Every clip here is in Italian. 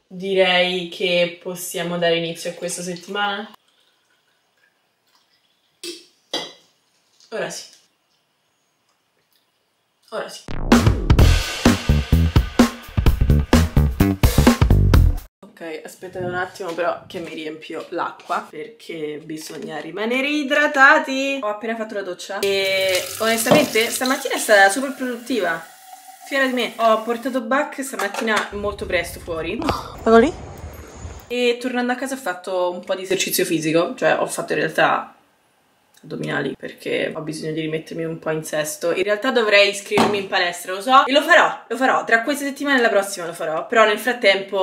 direi che possiamo dare inizio a questa settimana. Ora sì. Ora sì. Ok, aspettate un attimo però che mi riempio l'acqua perché bisogna rimanere idratati. Ho appena fatto la doccia e onestamente stamattina è stata super produttiva. Fiera di me. Ho portato Buck stamattina molto presto fuori. Vado lì? E tornando a casa ho fatto un po' di esercizio fisico, cioè ho fatto in realtà addominali perché ho bisogno di rimettermi un po' in sesto. In realtà dovrei iscrivermi in palestra, lo so, e lo farò, tra queste settimane e la prossima lo farò, però nel frattempo...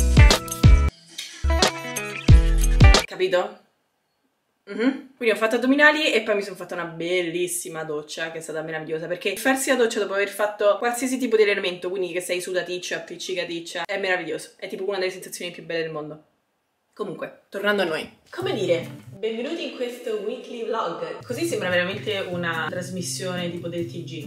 Capito? Quindi ho fatto addominali e poi mi sono fatta una bellissima doccia che è stata meravigliosa, perché farsi la doccia dopo aver fatto qualsiasi tipo di allenamento, quindi che sei sudaticcia, appiccicaticcia, è meraviglioso, è tipo una delle sensazioni più belle del mondo. Comunque, tornando a noi. Come dire, benvenuti in questo weekly vlog. Così sembra veramente una trasmissione tipo del TG.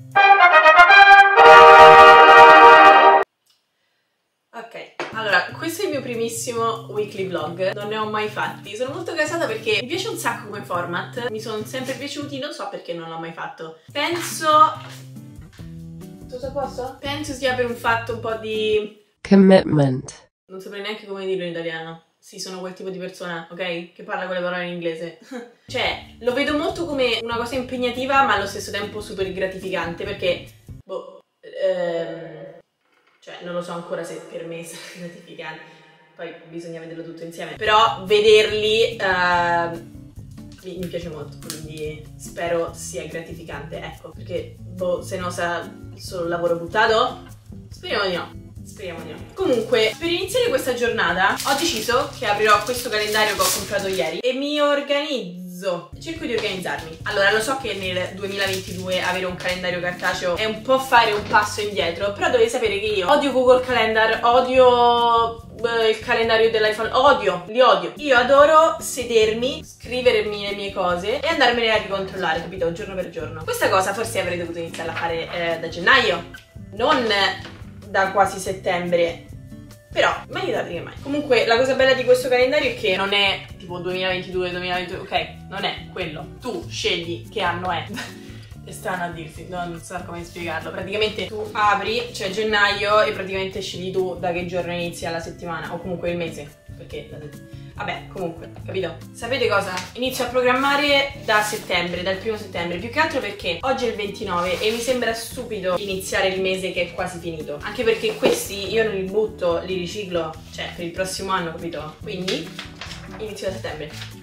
Ok, allora, questo è il mio primissimo weekly vlog, non ne ho mai fatti. Sono molto gasata perché mi piace un sacco come format, mi sono sempre piaciuti, non so perché non l'ho mai fatto. Penso... Tutto a posto? Penso sia per un fatto un po' di... commitment. Non saprei neanche come dirlo in italiano. Sì, sono quel tipo di persona, ok? Che parla con le parole in inglese. Cioè, lo vedo molto come una cosa impegnativa, ma allo stesso tempo super gratificante, perché... boh... cioè, non lo so ancora se per me sarà gratificante. Poi bisogna vederlo tutto insieme. Però vederli... mi piace molto, quindi spero sia gratificante, ecco. Perché, boh, se no sarà solo un lavoro buttato? Speriamo di no. Speriamo di no. Comunque, per iniziare questa giornata ho deciso che aprirò questo calendario che ho comprato ieri e mi organizzo. Cerco di organizzarmi. Allora, lo so che nel 2022 avere un calendario cartaceo è un po' fare un passo indietro, però dovete sapere che io odio Google Calendar, odio il calendario dell'iPhone, li odio. Io adoro sedermi, scrivermi le mie cose e andarmene a ricontrollare, capito? Giorno per giorno. Questa cosa forse avrei dovuto iniziare a fare da gennaio, non da quasi settembre, però meglio tardi che mai. Comunque la cosa bella di questo calendario è che non è tipo 2022, ok, non è quello, tu scegli che anno è. È strano a dirsi, non so come spiegarlo. Praticamente tu apri, cioè gennaio, e praticamente scegli tu da che giorno inizia la settimana, o comunque il mese, perché vabbè, comunque, capito? Sapete cosa? Inizio a programmare da settembre, dal 1° settembre, più che altro perché oggi è il 29 e mi sembra stupido iniziare il mese che è quasi finito. Anche perché questi io non li butto, li riciclo, cioè per il prossimo anno, capito? Quindi inizio da settembre.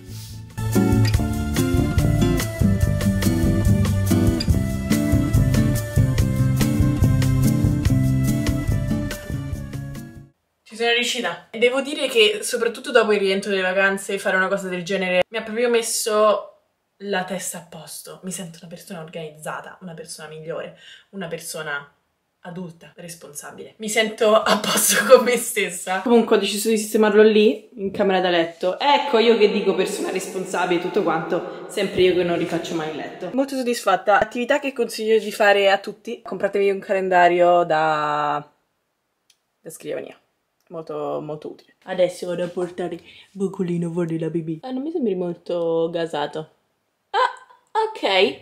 Sono riuscita e devo dire che soprattutto dopo il rientro delle vacanze fare una cosa del genere mi ha proprio messo la testa a posto. Mi sento una persona organizzata, una persona migliore, una persona adulta, responsabile. Mi sento a posto con me stessa. Comunque ho deciso di sistemarlo lì, in camera da letto. Ecco io che dico persona responsabile e tutto quanto, sempre io che non rifaccio mai il letto. Molto soddisfatta. Attività che consiglio di fare a tutti. Compratevi un calendario da scrivania. Molto, molto utile. Adesso vado a portare Boccolino fuori la pipì. Non mi sembri molto gasato. Ah, ok.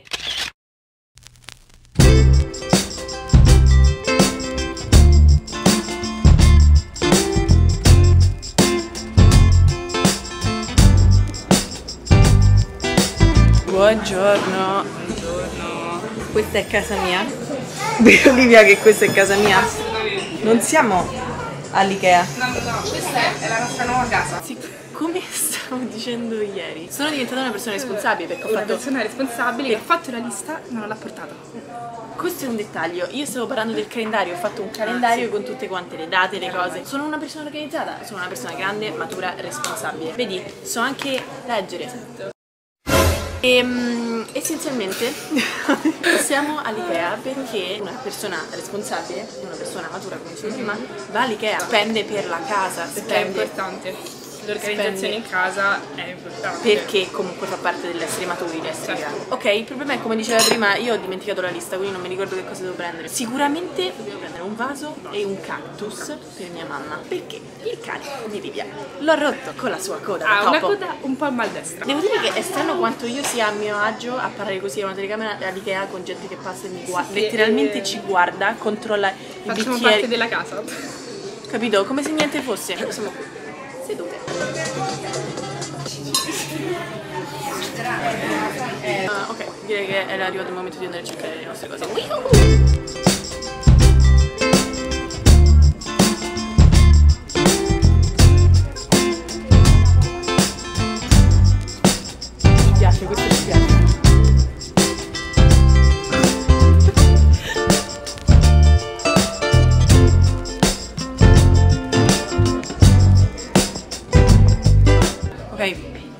Buongiorno. Buongiorno. Questa è casa mia. Vero Olivia che questa è casa mia? Non siamo all'Ikea. No, questa è la nostra nuova casa. Sì, come stavo dicendo ieri, sono diventata una persona responsabile perché ho fatto... Una persona responsabile che ha fatto la lista e non l'ha portata. Questo è un dettaglio. Io stavo parlando del calendario, ho fatto un calendario con tutte quante le date, le cose. Sono una persona organizzata, sono una persona grande, matura, responsabile. Vedi, so anche leggere. Essenzialmente siamo all'Ikea perché una persona responsabile, una persona matura come dicevo prima, va all'Ikea, spende per la casa, spende... È importante. l'organizzazione in casa è importante. Perché comunque fa parte dell'essere maturi, di essere grandi. Ok, il problema è, come diceva prima, io ho dimenticato la lista, quindi non mi ricordo che cosa devo prendere. Sicuramente devo prendere un vaso e un cactus per mia mamma, perché il cane di Livia l'ho rotto con la sua coda da Ha una topo. coda un po' a maldestra. Devo dire che è strano quanto io sia a mio agio a parlare così a una telecamera all'Ikea con gente che passa e mi guarda, letteralmente ci guarda, controlla i Facciamo bicchieri, parte della casa. capito? Come se niente fosse. Siamo qui, sedute. Ok, direi che è arrivato il momento di andare a cercare le nostre cose. Mi piace, questo mi piace. Ok.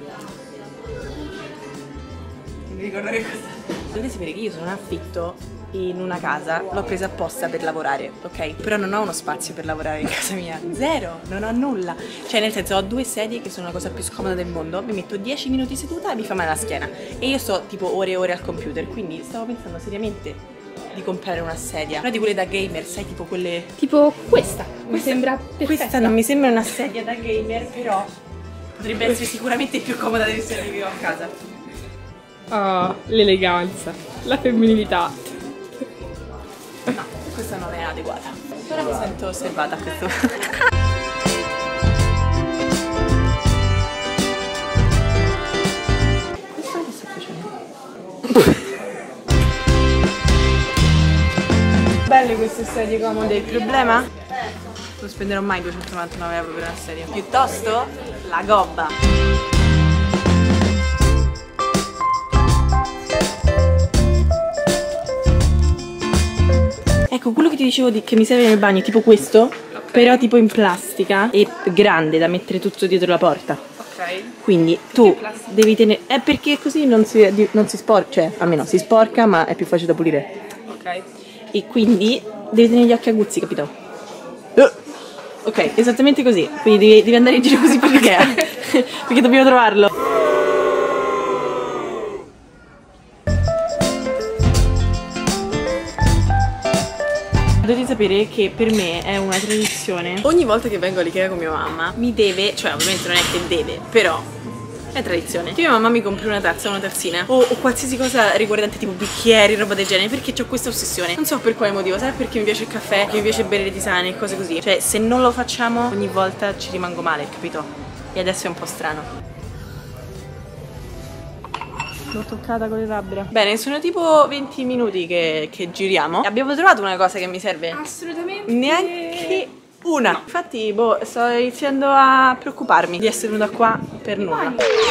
Non mi ricordo che cosa. Dovete sapere che io sono in affitto in una casa, l'ho presa apposta per lavorare, ok? Però non ho uno spazio per lavorare in casa mia. Zero, non ho nulla. Cioè, nel senso, ho 2 sedie che sono la cosa più scomoda del mondo. Mi metto 10 minuti seduta e mi fa male la schiena. E io sto tipo ore e ore al computer, quindi stavo pensando seriamente di comprare una sedia. Una di quelle da gamer, sai, tipo quelle. Tipo questa. Mi sembra perfetta. Questa non mi sembra una sedia da gamer, però potrebbe essere sicuramente più comoda delle sedie che ho a casa. Oh, l'eleganza, la femminilità. No, questa non è adeguata. Però mi sento osservata a questo. Questo che sta facendo? Belle queste sedie comode, il problema? Non spenderò mai 299 euro per una sedia. Piuttosto la gobba. Ecco, quello che ti dicevo che mi serve nel bagno è tipo questo, okay, però tipo in plastica e grande da mettere tutto dietro la porta. Ok. Quindi tu devi tenere. È perché così non si sporca, cioè almeno si sporca, ma è più facile da pulire. Ok. E quindi devi tenere gli occhi aguzzi, capito? Ok, esattamente così. Quindi devi andare in giro così per l'Ikea. Perché dobbiamo trovarlo. Dovete sapere che per me è una tradizione. Ogni volta che vengo all'Ikea con mia mamma mi deve, cioè ovviamente non è che deve, però è tradizione che mia mamma mi compri una tazza, una tazzina o qualsiasi cosa riguardante tipo bicchieri, roba del genere, perché ho questa ossessione. Non so per quale motivo, sarà perché mi piace il caffè, che mi piace bere le tisane e cose così. Cioè se non lo facciamo ogni volta ci rimango male, capito? E adesso è un po' strano. L'ho toccata con le labbra. Bene, sono tipo 20 minuti che giriamo. Abbiamo trovato una cosa che mi serve? Assolutamente. Neanche una. No. Infatti, boh, sto iniziando a preoccuparmi di essere venuta qua per nulla.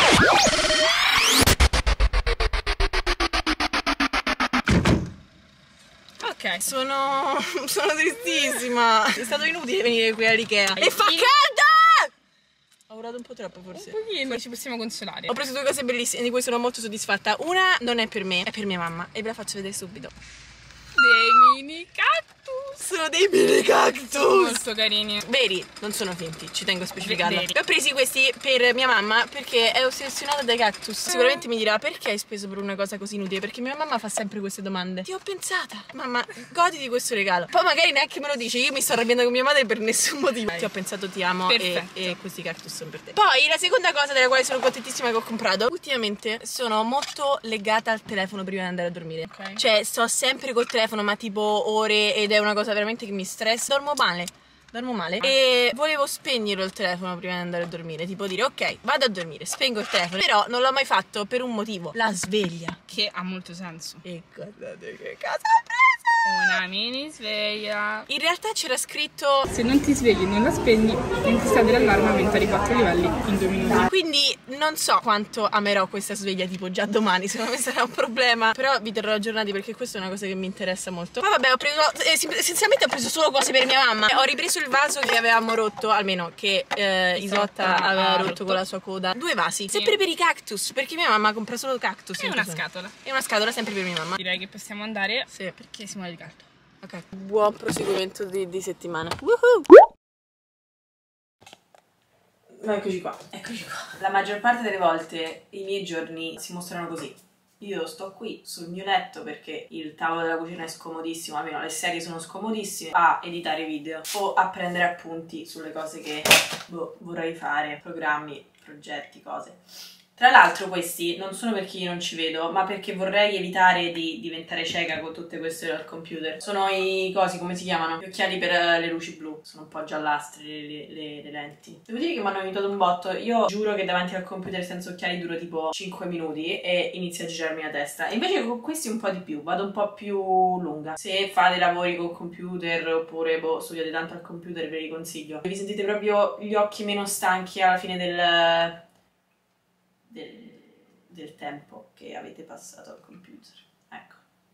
Ok, sono tristissima. È stato inutile venire qui all'Ikea. E fa caldo! Ho urlato un po' troppo forse. Un pochino, ci possiamo consolare. Ho preso 2 cose bellissime di cui sono molto soddisfatta. Una non è per me, è per mia mamma e ve la faccio vedere subito. Dei mini cactus. Sono dei mini cactus molto carini. veri, non sono finti, ci tengo a specificarlo. Veri. Ho presi questi per mia mamma perché è ossessionata dai cactus. Sicuramente mi dirà: perché hai speso per una cosa così inutile? Perché mia mamma fa sempre queste domande. Ti ho pensata, mamma, goditi questo regalo. Poi magari neanche me lo dice. Io mi sto arrabbiando con mia madre per nessun motivo. Ti ho pensato, ti amo e questi cactus sono per te. Poi la seconda cosa della quale sono contentissima che ho comprato, ultimamente sono molto legata al telefono prima di andare a dormire. Okay. Cioè sto sempre col telefono, ma tipo ore, ed è una cosa veramente che mi stressa. Dormo male e volevo spegnerlo il telefono prima di andare a dormire, tipo dire ok, vado a dormire, spengo il telefono. Però non l'ho mai fatto per un motivo: la sveglia, che ha molto senso. e guardate che cosa ho preso! Una mini sveglia. In realtà c'era scritto: se non ti svegli e non la spegni, l'intensità dell'allarme aumenta di 4 livelli in 2 minuti. quindi non so quanto amerò questa sveglia tipo già domani, secondo me sarà un problema. Però vi terrò aggiornati perché questa è una cosa che mi interessa molto. Poi vabbè, ho preso essenzialmente ho preso solo cose per mia mamma. Ho ripreso il vaso che avevamo rotto, almeno che Isotta aveva rotto con la sua coda. 2 vasi, sempre per i cactus, perché mia mamma compra solo cactus. E una scatola. E una scatola sempre per mia mamma. Direi che possiamo andare, Sì. perché si muore di caldo. Ok, buon proseguimento di settimana. Eccoci qua. La maggior parte delle volte i miei giorni si mostrano così. Io sto qui sul mio letto perché il tavolo della cucina è scomodissimo, almeno le sedie sono scomodissime, a editare video o a prendere appunti sulle cose che vorrei fare, programmi, progetti, cose. Tra l'altro questi non sono perché io non ci vedo, ma perché vorrei evitare di diventare cieca con tutte queste ore al computer. Sono i cosi, come si chiamano? Gli occhiali per le luci blu. Sono un po' giallastri le lenti. Devo dire che mi hanno aiutato un botto. Io giuro che davanti al computer senza occhiali duro tipo 5 minuti e inizia a girarmi la testa. Invece con questi un po' di più, vado un po' più lunga. Se fate lavori col computer oppure studiate tanto al computer ve li consiglio. Vi sentite proprio gli occhi meno stanchi alla fine del tempo che avete passato al computer. Ecco.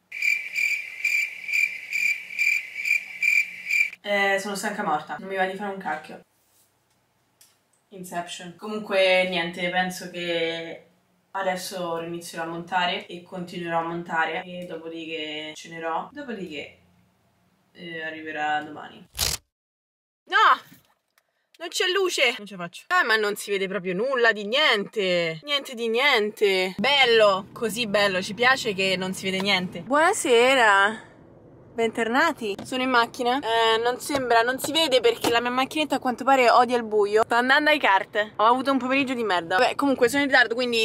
Sono stanca morta, non mi va di fare un cacchio. Inception. Comunque niente, penso che adesso inizierò a montare e continuerò a montare e dopodiché cenerò, dopodiché arriverà domani. No! Non c'è luce! Non ce la faccio. Ma non si vede proprio nulla di niente. Niente di niente. Bello! Così bello, ci piace che non si vede niente. Buonasera! Bentornati. Sono in macchina. Non si vede perché la mia macchinetta a quanto pare odia il buio. Sto andando ai kart. Ho avuto un pomeriggio di merda. Vabbè, comunque sono in ritardo, quindi...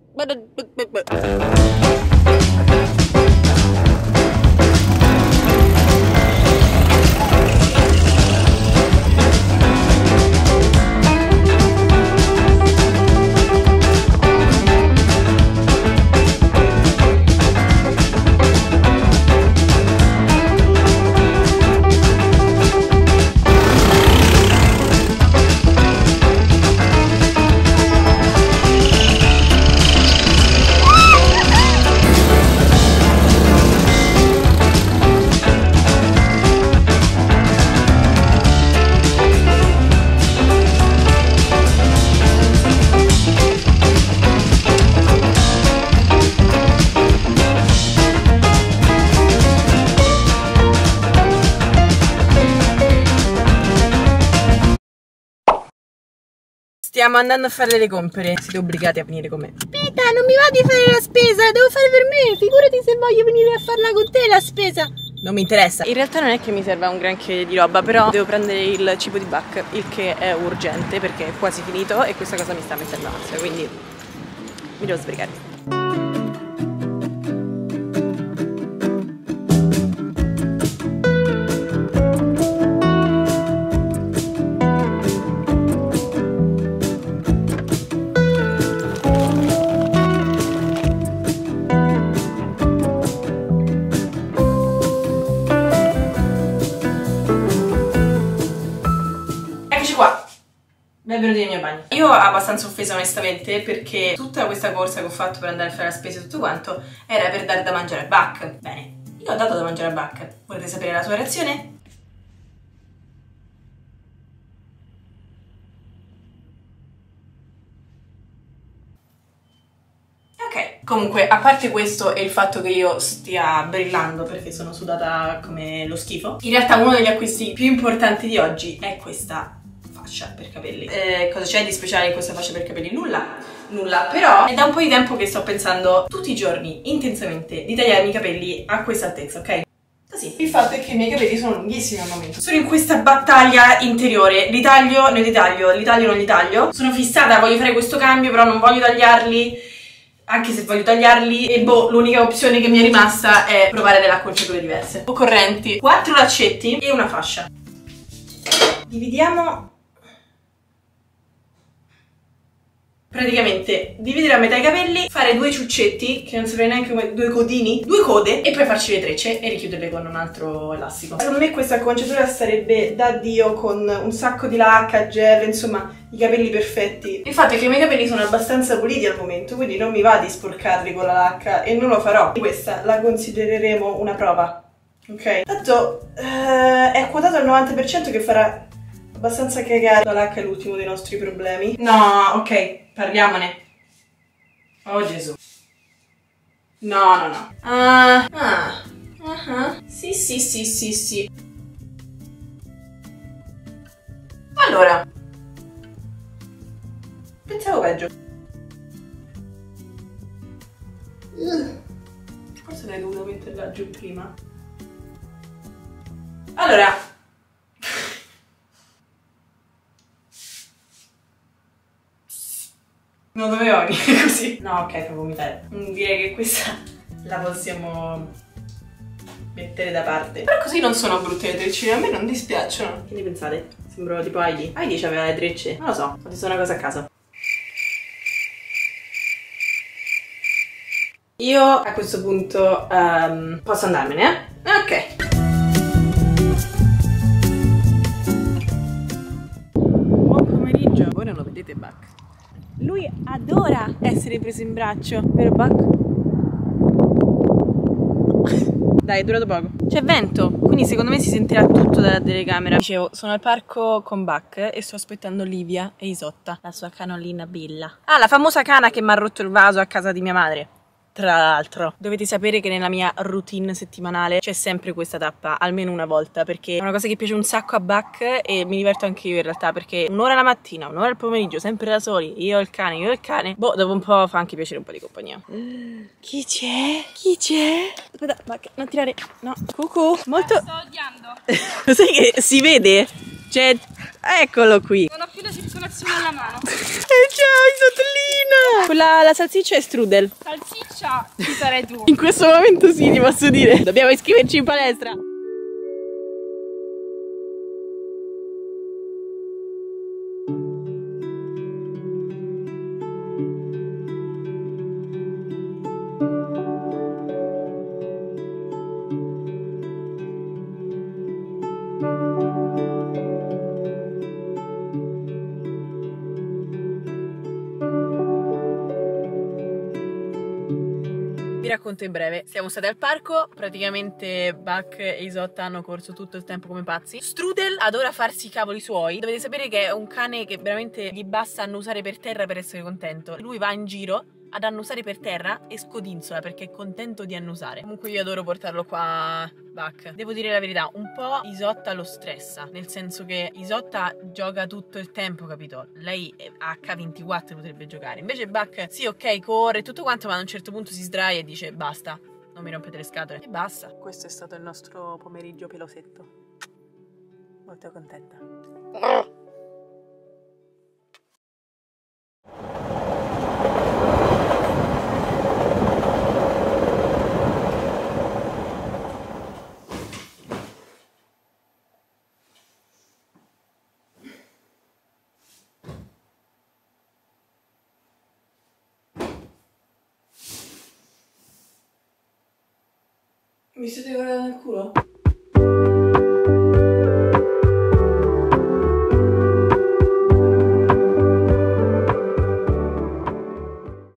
Stiamo andando a fare le compere. Siete obbligati a venire con me. Aspetta, non mi va di fare la spesa, la devo fare per me. Figurati se voglio venire a farla con te la spesa. Non mi interessa. In realtà non è che mi serva un granché di roba, però devo prendere il cibo di Buck, il che è urgente perché è quasi finito e questa cosa mi sta mettendo ansia, quindi mi devo sbrigare. Benvenuti nel mio bagno. Io abbastanza offesa onestamente perché tutta questa corsa che ho fatto per andare a fare la spesa e tutto quanto era per dare da mangiare a Buck. Bene, io ho dato da mangiare a Buck. Volete sapere la sua reazione? Ok, comunque a parte questo e il fatto che io stia brillando perché sono sudata come lo schifo, in realtà uno degli acquisti più importanti di oggi è questa fascia per capelli. Cosa c'è di speciale in questa fascia per capelli? Nulla, però è da un po' di tempo che sto pensando tutti i giorni intensamente di tagliarmi i capelli a questa altezza, ok? Così. Il fatto è che i miei capelli sono lunghissimi al momento. Sono in questa battaglia interiore, li taglio, non li taglio, li taglio, non li taglio. Sono fissata, voglio fare questo cambio, però non voglio tagliarli, anche se voglio tagliarli, e l'unica opzione che mi è rimasta è provare delle acconciature diverse. Occorrenti 4 laccetti e una fascia. Dividiamo. Praticamente dividere a metà i capelli, fare 2 ciuccetti, che non saprei neanche come, 2 codini, 2 code, e poi farci le trecce e richiuderle con un altro elastico. Secondo me questa acconciatura sarebbe da Dio, con un sacco di lacca, gel, insomma i capelli perfetti. Il fatto è che i miei capelli sono abbastanza puliti al momento, quindi non mi va di sporcarli con la lacca e non lo farò. Questa la considereremo una prova, ok? Tanto è quotato al 90% che farà abbastanza cagare. La lacca è l'ultimo dei nostri problemi. No, ok. Parliamone. Oh Gesù. No. Sì. Allora. Pensavo peggio. Forse l'avrei dovuto metterla giù prima. Allora. Non doveva venire così. No, ok, fa vomitare. Direi che questa la possiamo mettere da parte. Però così non sono brutte le treccine, a me non dispiacciono. Che ne pensate? Sembrano tipo Heidi. Heidi aveva le trecce. Non lo so, ho detto una cosa a caso. Io a questo punto posso andarmene, eh? Ok. Buon pomeriggio. Voi non lo vedete Buck. Lui adora essere preso in braccio, vero Buck? Dai, è durato poco. C'è vento, quindi secondo me si sentirà tutto dalla telecamera. Dicevo, sono al parco con Buck e sto aspettando Livia e Isotta, la sua canolina Bella. Ah, la famosa cana che mi ha rotto il vaso a casa di mia madre. Tra l'altro, dovete sapere che nella mia routine settimanale c'è sempre questa tappa, almeno una volta, perché è una cosa che piace un sacco a Buck e mi diverto anche io in realtà, perché un'ora la mattina, un'ora al pomeriggio, sempre da soli, io e il cane, boh, dopo un po' fa anche piacere un po' di compagnia. Chi c'è? Chi c'è? Aspetta, Buck, non tirare, no, cucù, molto... Sto odiando. Lo sai che si vede? Cioè, eccolo qui. Non ho più la circolazione alla mano. Ciao, Isottolina! Quella, la salsiccia è strudel. Salsiccia ci sarai tu. In questo momento sì, ti posso dire. Dobbiamo iscriverci in palestra. Vi racconto in breve, siamo stati al parco, praticamente Buck e Isotta hanno corso tutto il tempo come pazzi. Strudel adora farsi i cavoli suoi, dovete sapere che è un cane che veramente gli basta annusare per terra per essere contento. Lui va in giro ad annusare per terra e scodinzola perché è contento di annusare. Comunque io adoro portarlo qua, Buck. Devo dire la verità, un po' Isotta lo stressa, nel senso che Isotta gioca tutto il tempo, capito? Lei a H24 potrebbe giocare. Invece Buck, sì, ok, corre tutto quanto, ma a un certo punto si sdraia e dice basta, non mi rompete le scatole. E basta. Questo è stato il nostro pomeriggio pelosetto. Molto contenta. Mi state guardando il culo?